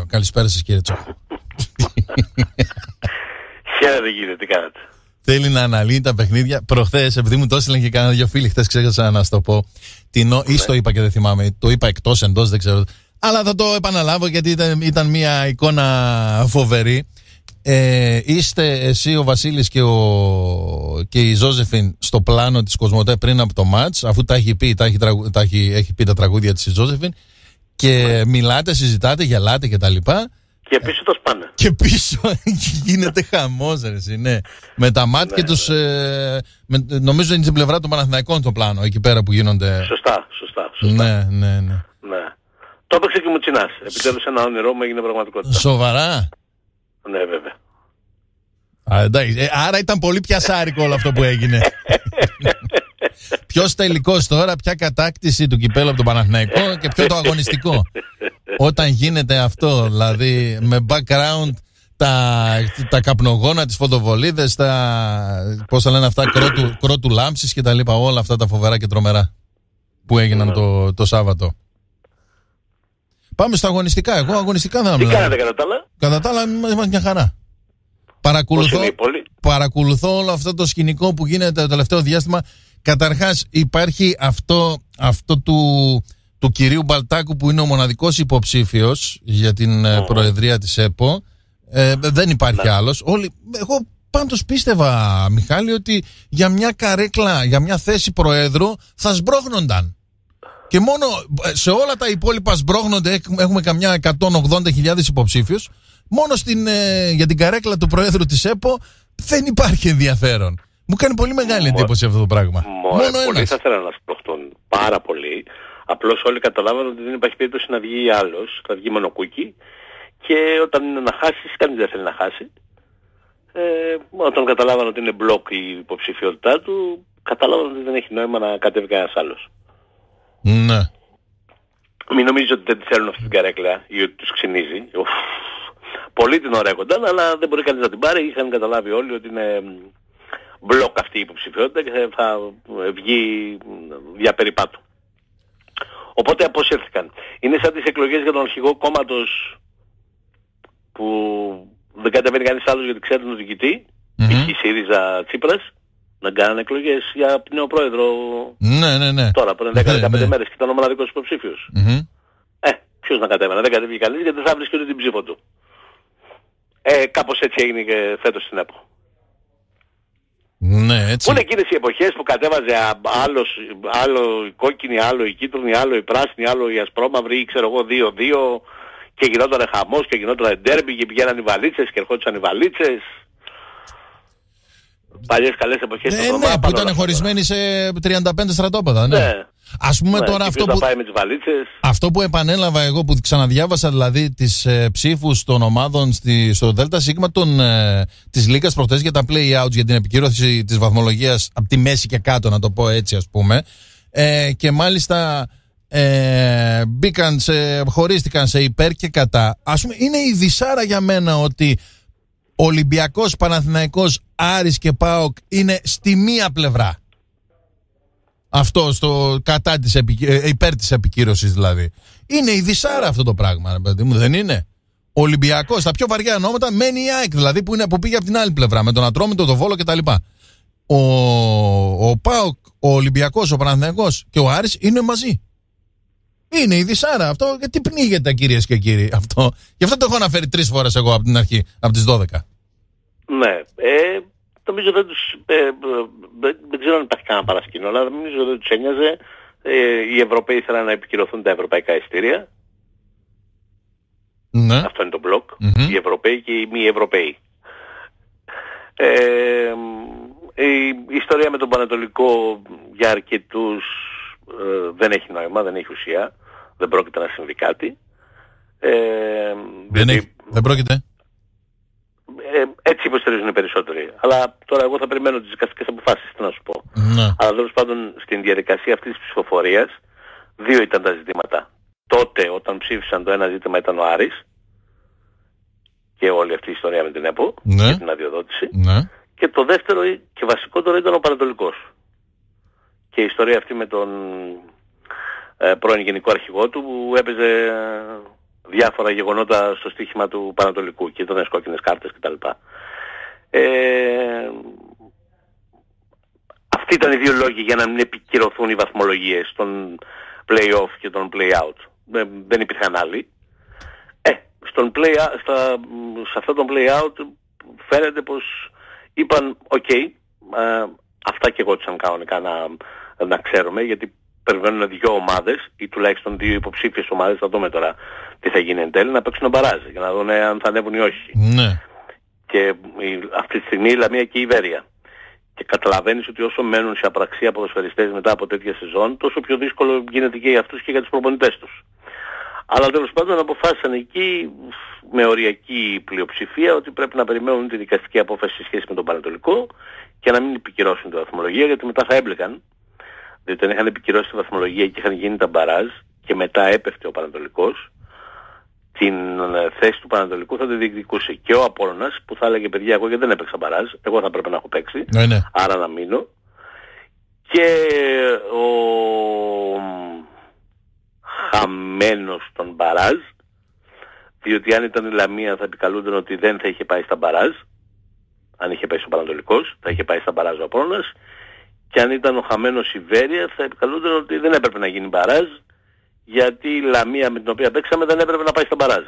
Καλησπέρα σας, κύριε Τσόχο. Χαίρετε, κύριε, τι κάνετε? Θέλει να αναλύει τα παιχνίδια. Προχθές, επειδή μου το έστειλαν και κάνα δύο φίλοι, χθες ξέχασα να σου το πω. Ή το είπα και δεν θυμάμαι. Το είπα εκτός, εντός, δεν ξέρω. Αλλά θα το επαναλάβω γιατί ήταν μια εικόνα φοβερή. Είστε εσύ, ο Βασίλης και η Ζώζεφιν στο πλάνο της Κοσμοτέ πριν από το μάτς, αφού τα έχει πει, έχει πει τα τραγούδια της η Ζώζεφιν, και μιλάτε, συζητάτε, γελάτε κτλ. Και πίσω το σπάνε. Και πίσω γίνεται χαμός, ναι. Με τα μάτια και τους. Νομίζω είναι στην πλευρά των Παναθηναϊκών το πλάνο, εκεί πέρα που γίνονται. Σωστά. Ναι. Το έπαιξε και Μουτσινάς. Επιτέλους ένα όνειρό μου έγινε πραγματικότητα. Σοβαρά? Ναι, βέβαια. Άρα ήταν πολύ πιασάρικο όλο αυτό που έγινε. Ποιος τελικός τώρα, ποια κατάκτηση του κυπέλλου από τον Παναθηναϊκό και ποιο το αγωνιστικό. Όταν γίνεται αυτό, δηλαδή με background τα καπνογόνα, τις φωτοβολίδες, πώς θα λένε αυτά, κρότου λάμψης και τα λοιπά, όλα αυτά τα φοβερά και τρομερά που έγιναν το Σάββατο. Πάμε στα αγωνιστικά. Εγώ αγωνιστικά θα μιλάω. Τι κάνετε κατά τα άλλα? Κατά τα άλλα είμαστε μια χαρά. Παρακολουθώ όλο αυτό το σκηνικό που γίνεται το τελευταίο διάστημα. Καταρχάς υπάρχει αυτό του κυρίου Μπαλτάκου που είναι ο μοναδικός υποψήφιος για την προεδρία της ΕΠΟ. Δεν υπάρχει άλλος. Εγώ πάντως πίστευα, Μιχάλη, ότι για μια καρέκλα, για μια θέση προέδρου θα σμπρώχνονταν. Και μόνο σε όλα τα υπόλοιπα σμπρώχνονται, έχουμε καμιά 180.000 υποψήφιους. Μόνο για την καρέκλα του προέδρου της ΕΠΟ δεν υπάρχει ενδιαφέρον. Μου κάνει πολύ μεγάλη εντύπωση αυτό το πράγμα. Πολλοί θα θέλουν να σπρωχτούν. Πάρα πολύ. Απλώς όλοι καταλάβανε ότι δεν υπάρχει περίπτωση να βγει άλλος. Θα βγει μόνο Κούκι. Και όταν είναι να χάσει, κανείς δεν θέλει να χάσει. Όταν καταλάβανε ότι είναι μπλοκ η υποψηφιότητά του, καταλάβανε ότι δεν έχει νόημα να κατέβει κανένας άλλος. Ναι. Μην νομίζετε ότι δεν τη θέλουν αυτή την καρέκλα ή ότι τους ξυνίζει. Πολλοί την ωραίγονταν, αλλά δεν μπορεί κανείς να την πάρει. Είχαν καταλάβει όλοι ότι είναι μπλοκ αυτή η υποψηφιότητα και θα βγει διαπεριπάτου. Οπότε αποσύρθηκαν. Είναι σαν τις εκλογές για τον αρχηγό κόμματος που δεν κατεβαίνει κανείς άλλος γιατί ξέρει τον διοικητή. Π.χ. ΣΥΡΙΖΑ Τσίπρας. Να κάνανε εκλογές για νέο πρόεδρο. Ναι. Τώρα πριν 10-15 μέρες και ήταν ο μοναδικός υποψήφιος. Ποιος να κατέβαινε? Δεν κατέβηκε κανείς γιατί δεν θα βρίσκει ούτε την ψήφο του. Κάπως έτσι έγινε και φέτος στην ΕΠΟ. Ναι, έτσι. Πού είναι εκείνες οι εποχές που κατέβαζε άλλο η κόκκινη, άλλο η κίτρινη, άλλο η πράσινη, άλλο η ασπρόμαυρη ή ξέρω εγώ 2-2 και γινόταν χαμός και γινόταν ντέρμπι και πηγαίναν οι βαλίτσες και ερχόντουσαν οι βαλίτσες. Παλιές καλές εποχές. Ναι, που ήταν χωρισμένοι σε 35 στρατόπεδα. Ναι. Ας πούμε τώρα αυτό που επανέλαβα εγώ, που ξαναδιάβασα δηλαδή τις ψήφους των ομάδων στο ΔΣ της Λίγκας προχτές για τα play-outs, για την επικύρωση της βαθμολογίας από τη μέση και κάτω, να το πω έτσι ας πούμε, και μάλιστα χωρίστηκαν σε υπέρ και κατά. Ας πούμε είναι η δυσάρα για μένα ότι Ολυμπιακός, Παναθηναϊκός, Άρης και ΠΑΟΚ είναι στη μία πλευρά. Αυτό κατά υπέρ της επικύρωσης δηλαδή. Είναι η δυσάρα αυτό το πράγμα, παιδί μου, δεν είναι? Ο Ολυμπιακός, τα πιο βαριά ονόματα, μένει η ΑΕΚ δηλαδή που πήγε από την άλλη πλευρά με τον Ατρόμητο, τον Βόλο κτλ. Ο ΠΑΟΚ, ο Ολυμπιακός, ο Παναθηναϊκός και ο Άρης είναι μαζί. Είναι η δυσάρα αυτό. Γιατί πνίγεται, κυρίες και κύριοι, αυτό? Γι' αυτό το έχω αναφέρει 3 φορές εγώ από την αρχή, από τις 12. Ναι. Νομίζω δεν ξέρω αν υπάρχει κανένα παρασκήνιο, αλλά νομίζω ότι τους ένοιαζε. Οι Ευρωπαίοι ήθελαν να επικυρωθούν τα ευρωπαϊκά ειστήρια. Ναι. Αυτό είναι το μπλοκ. Οι Ευρωπαίοι και οι μη Ευρωπαίοι. Η ιστορία με τον Πανατολικό για αρκετούς δεν έχει νόημα, δεν έχει ουσία. Δεν πρόκειται να συμβεί κάτι. Δεν πρόκειται. Έτσι υποστηρίζουν οι περισσότεροι. Αλλά τώρα εγώ θα περιμένω τις δικαστικές αποφάσεις, τι να σου πω. Ναι. Αλλά τέλος πάντων στην διαδικασία αυτής της ψηφοφορίας 2 ήταν τα ζητήματα. Τότε όταν ψήφισαν, το ένα ζήτημα ήταν ο Άρης και όλη αυτή η ιστορία με την ΕΠΟ, ναι, και την αδειοδότηση. Ναι. Και το δεύτερο και βασικότερο ήταν ο Πανατολικός. Και η ιστορία αυτή με τον πρώην γενικό αρχηγό του που έπαιζε διάφορα γεγονότα στο στοίχημα του Πανατολικού και ήταν κόκκινες κάρτες κτλ. Αυτοί ήταν οι δύο λόγοι για να μην επικυρωθούν οι βαθμολογίες των play-off και των play-out. Δεν υπήρχαν άλλοι. Σε αυτό τον play-out φαίνεται πως είπαν «ΟΚ, αυτά και εγώ τους αν κανονικά να ξέρουμε, γιατί περιμένουν δύο ομάδες ή τουλάχιστον δύο υποψήφιες ομάδες, θα δούμε τώρα τι θα γίνει εν τέλει, να παίξουν μπαράζ για να δουν αν θα ανέβουν ή όχι». Ναι. Και αυτή τη στιγμή η Λαμία και η Ιβέρεια. Και καταλαβαίνεις ότι όσο μένουν σε απραξία ποδοσφαιριστές μετά από τέτοια σεζόν, τόσο πιο δύσκολο γίνεται και για αυτούς και για τους προπονητές τους. Αλλά τέλος πάντων αποφάσισαν εκεί με οριακή πλειοψηφία ότι πρέπει να περιμένουν τη δικαστική απόφαση σε σχέση με τον Πανατολικό και να μην επικυρώσουν τη βαθμολογία, γιατί μετά θα έμπλεκαν. Διότι αν είχαν επικυρώσει τη βαθμολογία και είχαν γίνει τα μπαράζ και μετά έπεφτε ο Πανατολικός, την θέση του Πανατολικού θα τη διεκδικούσε και ο Απόλλωνας, που θα έλεγε παιδιά εγώ γιατί δεν έπαιξα μπαράζ, εγώ θα πρέπει να έχω παίξει, ναι. Άρα να μείνω, και ο χαμένος των μπαράζ, διότι αν ήταν η Λαμία θα επικαλούνταν ότι δεν θα είχε πάει στα μπαράζ, αν είχε πάει στο Πανατολικός θα είχε πάει στα μπαράζ ο Απόλλωνας, και αν ήταν ο χαμένος η Ιβέρεια θα επικαλούνταν ότι δεν έπρεπε να γίνει μπαράζ, γιατί η Λαμία με την οποία παίξαμε δεν έπρεπε να πάει στα μπαράζ.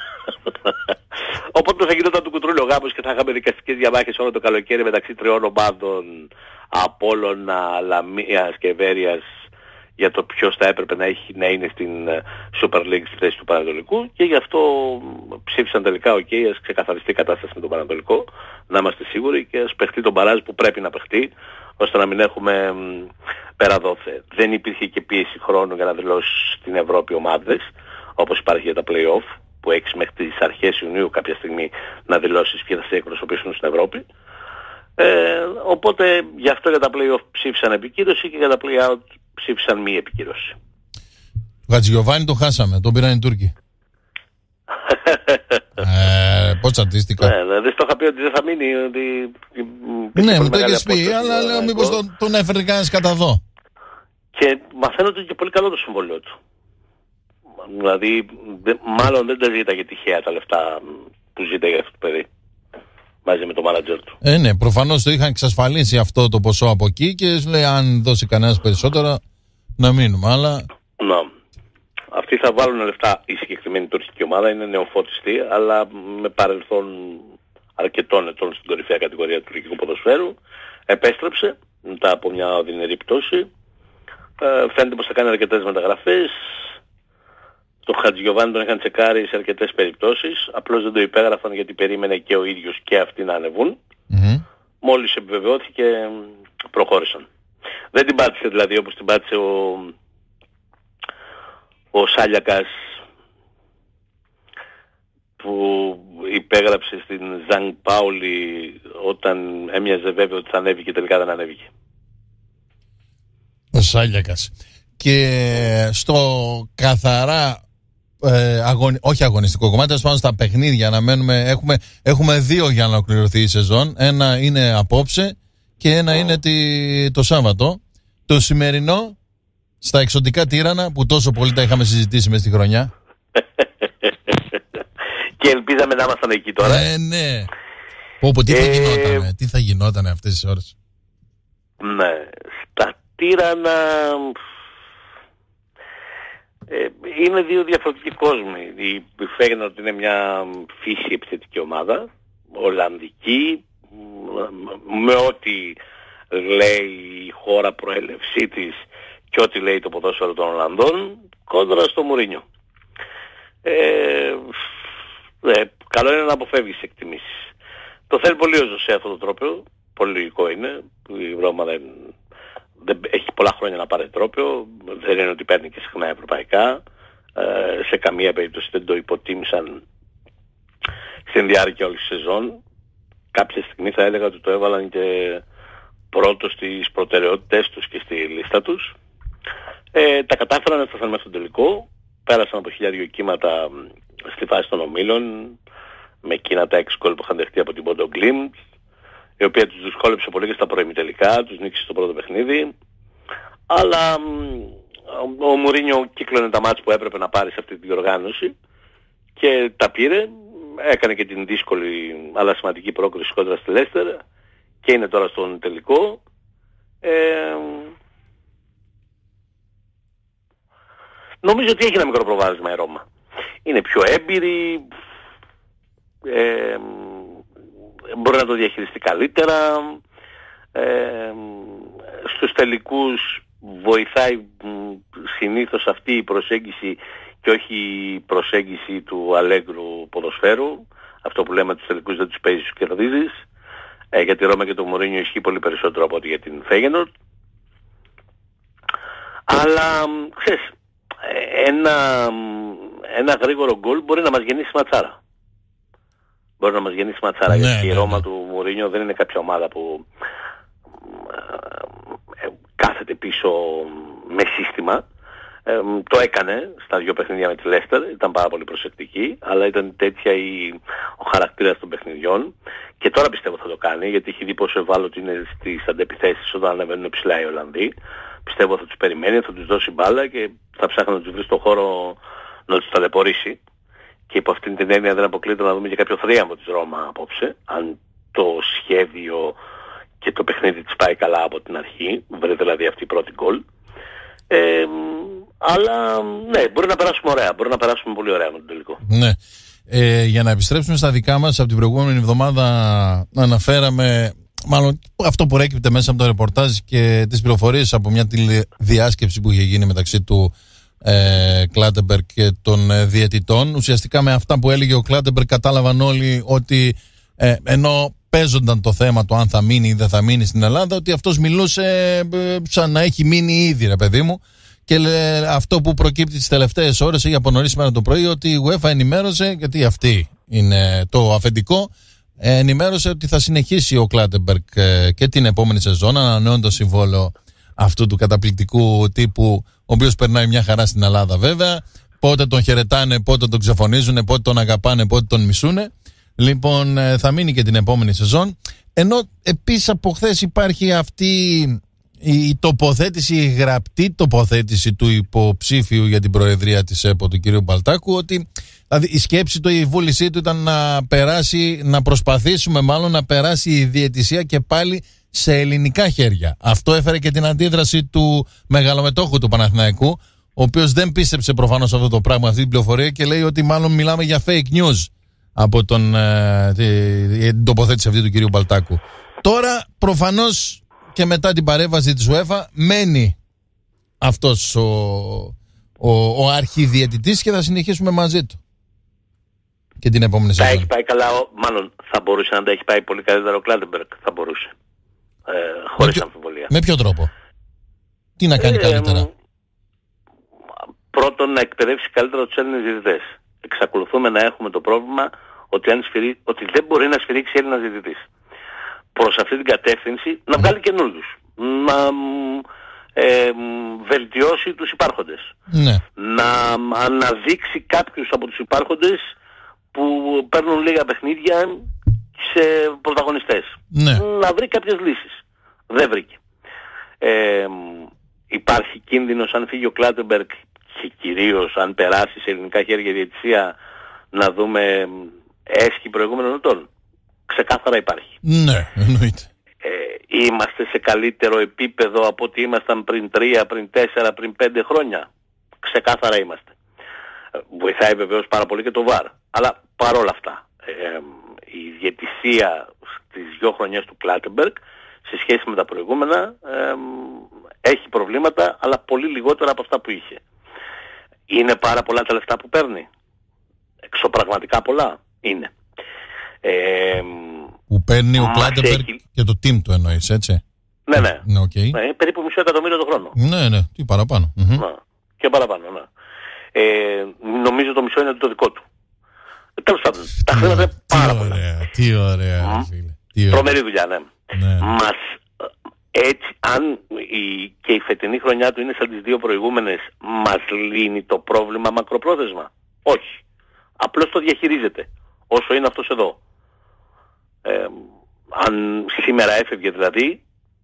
Οπότε θα γινόταν του κουτρούλιο γάμος και θα είχαμε δικαστικές διαμάχες όλο το καλοκαίρι μεταξύ τριών ομάδων, Απόλλωνα, Λαμίας και Ιβέριας, για το ποιος θα έπρεπε να είναι στην Super League στη θέση του Πανατολικού, και γι' αυτό ψήφισαν τελικά ας ξεκαθαριστεί η κατάσταση με τον Πανατολικό, να είμαστε σίγουροι, και ας παιχτεί τον μπαράζ που πρέπει να παιχτεί, ώστε να μην έχουμε πέρα δόθε. Δεν υπήρχε και πίεση χρόνου για να δηλώσει στην Ευρώπη ομάδες, όπως υπάρχει για τα play-off, που έχεις μέχρι τις αρχές Ιουνίου κάποια στιγμή να δηλώσεις ποιοι θα σε εκπροσωπήσουν στην Ευρώπη. Οπότε γι' αυτό για τα play-off ψήφισαν επικύρωση και για τα play-out ψήφισαν μη επικύρωση. Γατζιωβάνι το χάσαμε, τον πήραν οι Τούρκοι. Πώς τσατίστηκα. Ναι, δεν στο είχα πει ότι δεν θα μείνει. Ναι, μου το έχεις πει, αλλά λέω μήπως τον έφερε κανένας κατά δω. Και μαθαίνω ότι είναι και πολύ καλό το συμβόλαιο του. Δηλαδή, μάλλον δεν τα ζήταγε τυχαία τα λεφτά που ζήταγε αυτό το παιδί, μαζί με το μάνατζερ του. Ναι, προφανώς το είχαν εξασφαλίσει αυτό το ποσό από εκεί και σου λέει αν δώσει κανένας περισσότερα να μείνουμε, αλλά... Ναι. Αυτοί θα βάλουν λεφτά, η συγκεκριμένη τουρκική ομάδα είναι νεοφώτιστη, αλλά με παρελθόν αρκετών ετών στην κορυφαία κατηγορία του τουρκικού ποδοσφαίρου. Επέστρεψε μετά από μια οδυνηρή πτώση. Φαίνεται πως θα κάνει αρκετές μεταγραφές. Το Χατζιωβάνι τον είχαν τσεκάρει σε αρκετές περιπτώσεις. Απλώς δεν το υπέγραφαν γιατί περίμενε και ο ίδιος και αυτοί να ανεβούν. Mm-hmm. Μόλις επιβεβαιώθηκε προχώρησαν. Δεν την πάτησε δηλαδή όπως την πάτησε ο Σάλιακας, που υπέγραψε στην Ζανγκ Πάουλη όταν έμοιαζε βέβαιο ότι θα ανέβει και τελικά δεν ανέβηκε. Ο Σάλιακας. Και στο καθαρά όχι αγωνιστικό κομμάτι, ας πάμε στα παιχνίδια να μένουμε. Έχουμε δύο για να ολοκληρωθεί η σεζόν. Ένα είναι απόψε και ένα είναι το Σάββατο. Το σημερινό στα εξωτικά Τύρανα, που τόσο πολύ τα είχαμε συζητήσει μες στη χρονιά. Και ελπίζαμε να ήμασταν εκεί τώρα. Ναι. Τι θα γινότανε αυτές τις ώρες. Ναι. Στα Τύρανα είναι δύο διαφορετικοί κόσμοι. Η Φέγενορντ είναι μια φύση επιθετική ομάδα, Ολλανδική, με ό,τι λέει η χώρα προέλευσή της και ό,τι λέει το ποδόσφαιρο των Ολλανδών, κόντρα στο Μουρίνιο. Καλό είναι να αποφεύγεις εκτιμήσεις. Το θέλει πολύ ο Ζωσέ αυτό το τρόπαιο, πολύ λογικό είναι. Η Ρώμα δεν έχει πολλά χρόνια να πάρει τρόπαιο, δεν είναι ότι παίρνει και συχνά ευρωπαϊκά. Σε καμία περίπτωση δεν το υποτίμησαν στην διάρκεια όλης της σεζόν. Κάποια στιγμή θα έλεγα ότι το έβαλαν και πρώτο στις προτεραιότητες τους και στη λίστα τους. Τα κατάφεραν να έφτασαν μέχρι τον τελικό. Πέρασαν από 1.000 κύματα στη φάση των ομίλων, με εκείνα τα 6 γκολ που είχαν δεχτεί από την Bodo Glimt, η οποία τους δυσκόλεψε πολύ και στα προημιτελικά, τους νίκησε στο πρώτο παιχνίδι. Αλλά ο Μουρίνιο κύκλωνε τα μάτς που έπρεπε να πάρει σε αυτή τη διοργάνωση και τα πήρε. Έκανε και την δύσκολη αλλά σημαντική πρόκριση κόντρα στη Λέστερ και είναι τώρα στον τελικό. Νομίζω ότι έχει ένα μικρό προβάδισμα η Ρώμα. Είναι πιο έμπειρη, μπορεί να το διαχειριστεί καλύτερα. Στους τελικούς βοηθάει συνήθως αυτή η προσέγγιση και όχι η προσέγγιση του αλέγκρου ποδοσφαίρου. Αυτό που λέμε τους τελικούς δεν τους παίζεις, τους κερδίζεις. Για τη Ρώμα και το Μουρίνιο ισχύει πολύ περισσότερο από ό,τι για την Φέγενορντ. Αλλά ξέρεις, ένα γρήγορο γκολ μπορεί να μας γεννήσει ματσάρα. Μπορεί να μας γεννήσει ματσάρα, γιατί η Ρώμα του Μουρίνιο δεν είναι κάποια ομάδα που κάθεται πίσω με σύστημα. Το έκανε στα 2 παιχνίδια με τη Λέστερ, ήταν πάρα πολύ προσεκτική, αλλά ήταν τέτοια ο χαρακτήρας των παιχνιδιών και τώρα πιστεύω θα το κάνει, γιατί έχει δει πόσο ευάλωτοι είναι στις αντεπιθέσεις όταν ανεβαίνουν ψηλά οι Ολλανδοί. Πιστεύω θα τους περιμένει, θα τους δώσει μπάλα και θα ψάχνει να τους βρει στον χώρο να τους ταλαιπωρήσει. Και υπό αυτήν την έννοια δεν αποκλείεται να δούμε και κάποιο θρίαμβο της Ρώμα απόψε, αν το σχέδιο και το παιχνίδι της πάει καλά από την αρχή, βρει δηλαδή αυτή η πρώτη γκολ. Αλλά ναι, μπορεί να περάσουμε ωραία, μπορεί να περάσουμε πολύ ωραία με τον τελικό. Ναι. Για να επιστρέψουμε στα δικά μας, από την προηγούμενη εβδομάδα αναφέραμε, μάλλον αυτό που προέκυπτε μέσα από το ρεπορτάζ και τις πληροφορίες από μια τηλεδιάσκεψη που είχε γίνει μεταξύ του Κλάτεμπεργκ και των διαιτητών. Ουσιαστικά με αυτά που έλεγε ο Κλάτεμπεργκ κατάλαβαν όλοι ότι ενώ παίζονταν το θέμα το αν θα μείνει ή δεν θα μείνει στην Ελλάδα, ότι αυτός μιλούσε σαν να έχει μείνει ήδη, ρε παιδί μου. Και αυτό που προκύπτει τις τελευταίες ώρες ή από νωρίς σήμερα το πρωί, ότι η UEFA ενημέρωσε, γιατί αυτή είναι το αφεντικό, ενημέρωσε ότι θα συνεχίσει ο Κλάτεμπεργκ και την επόμενη σεζόν, ανανεώνει το συμβόλαιο αυτού του καταπληκτικού τύπου, ο οποίος περνάει μια χαρά στην Ελλάδα βέβαια. Πότε τον χαιρετάνε, πότε τον ξεφωνίζουν, πότε τον αγαπάνε, πότε τον μισούνε. Λοιπόν, θα μείνει και την επόμενη σεζόν. Ενώ επίσης από χθες υπάρχει αυτή η τοποθέτηση, η γραπτή τοποθέτηση του υποψήφιου για την προεδρία της ΕΠΟ, του κ. Μπαλτάκου, ότι δηλαδή η σκέψη του, η βούλησή του ήταν να περάσει, να προσπαθήσουμε μάλλον να περάσει η διαιτησία και πάλι σε ελληνικά χέρια. Αυτό έφερε και την αντίδραση του μεγαλομετόχου του Παναθηναϊκού, ο οποίος δεν πίστεψε προφανώς αυτό το πράγμα, αυτή την πληροφορία, και λέει ότι μάλλον μιλάμε για fake news από την τοποθέτηση αυτή του κ. Μπαλτάκου. Τώρα προφανώς και μετά την παρέμβαση της UEFA μένει αυτός ο αρχιδιαιτητής και θα συνεχίσουμε μαζί του και την επόμενη σεζόν. Τα έχει πάει καλά, μάλλον θα μπορούσε να τα έχει πάει πολύ καλύτερα ο Κλάτεμπεργκ, θα μπορούσε, χωρίς αμφιβολία. Με ποιο τρόπο? Τι να κάνει καλύτερα? Πρώτον, να εκπαιδεύσει καλύτερα τους Έλληνες διαιτητές. Εξακολουθούμε να έχουμε το πρόβλημα ότι δεν μπορεί να σφυρίξει Έλληνας διαιτητής. Προς αυτή την κατεύθυνση να βγάλει καινούριους, να βελτιώσει τους υπάρχοντες, να αναδείξει κάποιους από τους υπάρχοντες που παίρνουν λίγα παιχνίδια σε πρωταγωνιστές, να βρει κάποιες λύσεις. Δεν βρήκε. Υπάρχει κίνδυνος, αν φύγει ο Κλάτεμπεργκ και κυρίως αν περάσει σε ελληνικά χέρια η διαιτησία, να δούμε έσχη προηγούμενων ετών? Ξεκάθαρα υπάρχει. Ναι, εννοείται. Είμαστε σε καλύτερο επίπεδο από ό,τι ήμασταν πριν 3, πριν 4, πριν 5 χρόνια. Ξεκάθαρα είμαστε. Βοηθάει βεβαίως πάρα πολύ και το VAR. Αλλά παρόλα αυτά, η διαιτησία στις 2 χρονιές του Κλάτεμπεργκ σε σχέση με τα προηγούμενα έχει προβλήματα, αλλά πολύ λιγότερα από αυτά που είχε. Είναι πάρα πολλά τα λεφτά που παίρνει. Εξωπραγματικά πολλά είναι. Που παίρνει ο Κλάτεμπεργκ και το team του εννοείς, έτσι? Ναι. Okay. Περίπου $500,000 το χρόνο. Ναι, τι παραπάνω. Και παραπάνω, ναι. Νομίζω το μισό είναι το δικό του. Τέλος πάντων, τα χρήματα είναι πάρα πολλά. Τι ωραία, φίλε. Τρομερή δουλειά, ναι. Έτσι, αν και η φετινή χρονιά του είναι σαν τις 2 προηγούμενες, μας λύνει το πρόβλημα μακροπρόθεσμα? Όχι. Απλώς το διαχειρίζεται όσο είναι αυτός εδώ. Αν σήμερα έφευγε δηλαδή,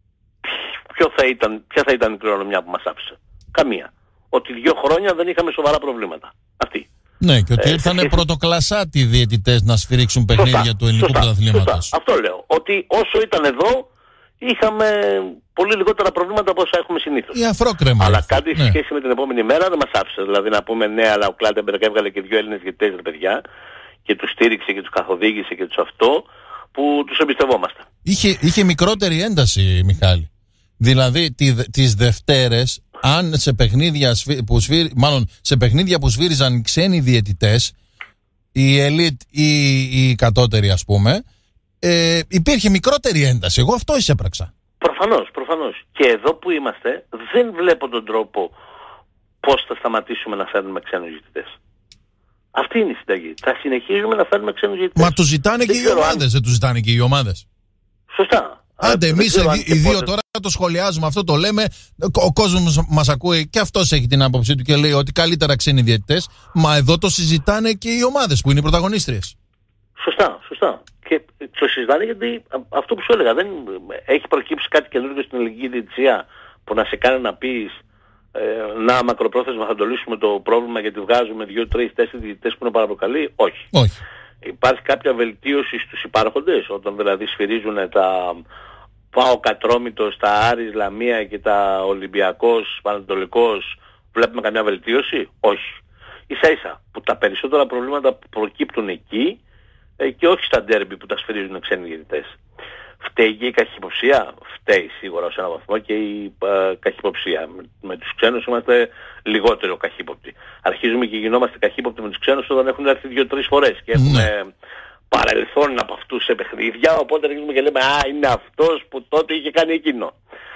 ποια θα ήταν η κληρονομιά που μας άφησε? Καμία. Ότι 2 χρόνια δεν είχαμε σοβαρά προβλήματα. Αυτή. Ναι, και ότι ήρθαν πρωτοκλασσάτοι διαιτητές να σφυρίξουν παιχνίδια του ελληνικού πρωταθλήματος. Αυτό λέω. Ότι όσο ήταν εδώ, είχαμε πολύ λιγότερα προβλήματα από όσα έχουμε συνήθως. Η αφρόκρεμα. Αλλά κάτι σε σχέση με την επόμενη μέρα δεν μας άφησε. Δηλαδή να πούμε ναι, αλλά ο Κλάντεμπεργκ έβγαλε και 2 Έλληνες διαιτητές, ρε παιδιά, και τους στήριξε και τους καθοδήγησε και τους αυτό, που τους εμπιστευόμαστε. Είχε μικρότερη ένταση, Μιχάλη. Δηλαδή τις Δευτέρες, αν σε παιχνίδια που σφύριζαν ξένοι διαιτητές, η ελίτ ή οι κατώτεροι ας πούμε, υπήρχε μικρότερη ένταση. Εγώ αυτό εισέπραξα. Προφανώς. Και εδώ που είμαστε δεν βλέπω τον τρόπο πώς θα σταματήσουμε να φέρνουμε ξένους διαιτητές. Αυτή είναι η συνταγή. Θα συνεχίζουμε να φέρνουμε ξένους διαιτητές. Μα τους ζητάνε και οι ομάδες, δεν τους ζητάνε και οι ομάδες. Σωστά. Άντε, εμείς οι δύο τώρα το σχολιάζουμε, αυτό το λέμε. Ο κόσμος μας ακούει και αυτός έχει την άποψή του και λέει ότι καλύτερα ξένοι διαιτητές. Μα εδώ το συζητάνε και οι ομάδες που είναι οι πρωταγωνίστριες. Σωστά. Και το συζητάνε γιατί αυτό που σου έλεγα, δεν έχει προκύψει κάτι καινούργιο στην ελληνική διαιτησία που να σε κάνει να πεις να μακροπρόθεσμα θα το λύσουμε το πρόβλημα γιατί βγάζουμε 2, 3, 4 διαιτητές που είναι πάρα πολύ καλοί. Όχι. Υπάρχει κάποια βελτίωση στους υπάρχοντες, όταν δηλαδή σφυρίζουν τα ΠΑΟΚ Ατρόμητος, τα Άρης Λαμία και τα Ολυμπιακός Πανατολικός, βλέπουμε καμιά βελτίωση? Όχι. Ίσα-ίσα που τα περισσότερα προβλήματα προκύπτουν εκεί και όχι στα ντέρμπι που τα σφυρίζουν ξένοι διαιτητές. Φταίει και η καχυποψία, φταίει σίγουρα σε έναν βαθμό και η καχυποψία. Με τους ξένους είμαστε λιγότερο καχύποπτοι. Αρχίζουμε και γινόμαστε καχύποπτοι με τους ξένους όταν έχουν έρθει 2-3 φορές και έχουμε παρελθόν από αυτούς σε παιχνίδια, οπότε αρχίζουμε και λέμε «Α, είναι αυτός που τότε είχε κάνει εκείνο».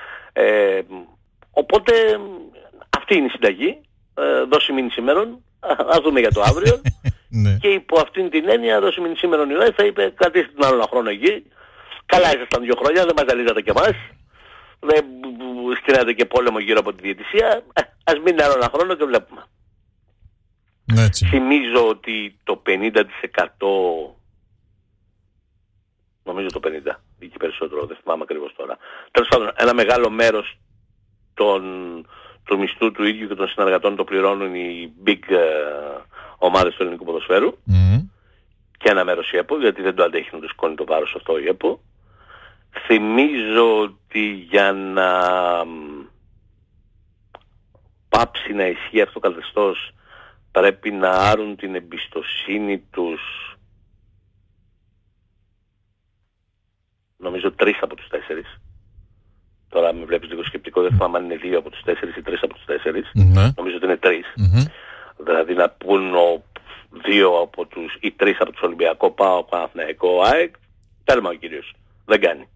Οπότε αυτή είναι η συνταγή, δώσει μήνυ σήμερον, ας δούμε για το αύριο. Και υπό αυτήν την έννοια δώσει μήνυ σήμερον η UEFA, είπε κρατήστε τον άλλο χρόνο εκεί. Καλά ήσασταν 2 χρόνια, δεν μας ζαλίζατε κι εμάς. Δεν στείνατε και πόλεμο γύρω από τη διαιτησία. Ας μείνει άλλο ένα χρόνο και βλέπουμε. Έτσι. Θυμίζω ότι το 50%, νομίζω το 50%, ή και περισσότερο, δεν θυμάμαι ακριβώς τώρα. Τέλος πάντων, ένα μεγάλο μέρος του μισθού του ίδιου και των συνεργατών το πληρώνουν οι big ομάδες του ελληνικού ποδοσφαίρου. Και ένα μέρος η ΕΠΟ, γιατί δεν το αντέχει να το σηκώνει το βάρος αυτό η ΕΠΟ. Θυμίζω ότι για να πάψει να ισχύει αυτό το καθεστώς πρέπει να άρουν την εμπιστοσύνη τους, νομίζω 3 από τους 4. Τώρα με βλέπεις λίγο σκεπτικό, δεν θυμάμαι αν είναι 2 από τους 4 ή 3 από τους 4. Νομίζω ότι είναι 3. Δηλαδή να πούν 2 από τους ή 3 από τους Ολυμπιακό, ΠΑΟΚ, Παναθηναϊκό, ΑΕΚ, τέλμα ο κύριος. Δεν κάνει.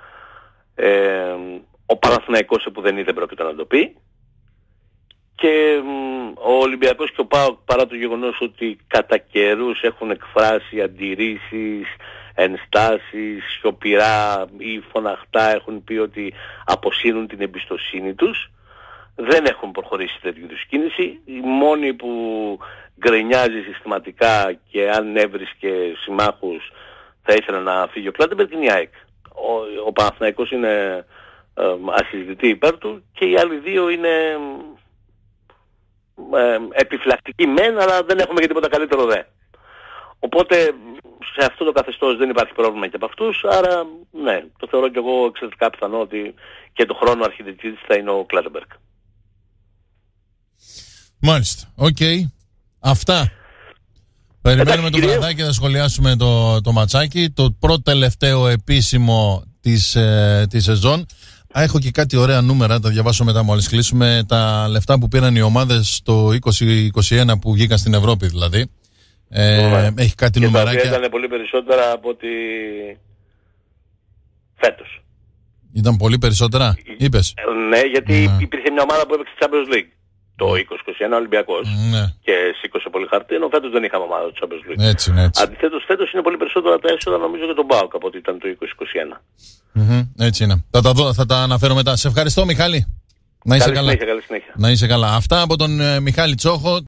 Ο Παναθηναϊκός που δεν είδε πρόκειται να το πει. Και ο Ολυμπιακός και ο ΠΑΟΚ, παρά το γεγονός ότι κατά καιρούς έχουν εκφράσει αντιρρήσεις, ενστάσεις, σιωπηρά ή φωναχτά έχουν πει ότι αποσύρουν την εμπιστοσύνη τους, δεν έχουν προχωρήσει τέτοιου είδους κίνηση. Οι μόνοι που γκρινιάζει συστηματικά και αν έβρισκε συμμάχους θα ήθελα να φύγει ο Κλάντεμπεργκ είναι η ΑΕΚ. Ο Παναθηναϊκός είναι ασυζητητή υπέρ του και οι άλλοι δύο είναι επιφυλακτικοί μεν, αλλά δεν έχουμε και τίποτα καλύτερο δε. Οπότε σε αυτό το καθεστώς δεν υπάρχει πρόβλημα και από αυτούς, άρα ναι, το θεωρώ και εγώ εξαιρετικά πιθανό ότι και το χρόνο αρχιδετής θα είναι ο Κλάντεμπεργκ. Μάλιστα, οκ. Αυτά. Περιμένουμε το βραδάκι και θα σχολιάσουμε το ματσάκι. Το πρώτο τελευταίο επίσημο της σεζόν. Έχω και κάτι ωραία νούμερα, τα διαβάσω μετά μόλις κλείσουμε. Τα λεφτά που πήραν οι ομάδες το 2021 που βγήκαν στην Ευρώπη δηλαδή. Έχει κάτι νούμεράκια. Και ήταν πολύ περισσότερα από ότι φέτος. Ήταν πολύ περισσότερα, είπες. Ναι, γιατί υπήρχε μια ομάδα που έπαιξε Champions League. Το 2021 Ολυμπιακός και σήκωσε πολύ χαρτί, ενώ φέτος δεν είχαμε ομάδα του Champions League. Έτσι. Αντιθέτως φέτος είναι πολύ περισσότερα τα έσοδα νομίζω για τον ΠΑΟΚ από ότι ήταν το 2021. Έτσι είναι. Θα τα αναφέρω μετά. Σε ευχαριστώ Μιχάλη. Να είσαι καλά. Καλή συνέχεια. Να είσαι καλά. Αυτά από τον Μιχάλη Τσόχο.